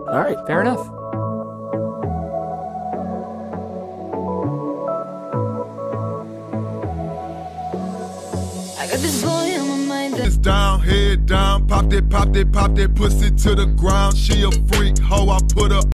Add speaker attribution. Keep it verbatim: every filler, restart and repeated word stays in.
Speaker 1: All right.
Speaker 2: Fair enough.
Speaker 3: I got this boy on my mind that
Speaker 4: It's down, head down, pop that, pop that, pop that pussy to the ground. She a freak, hoe, I put her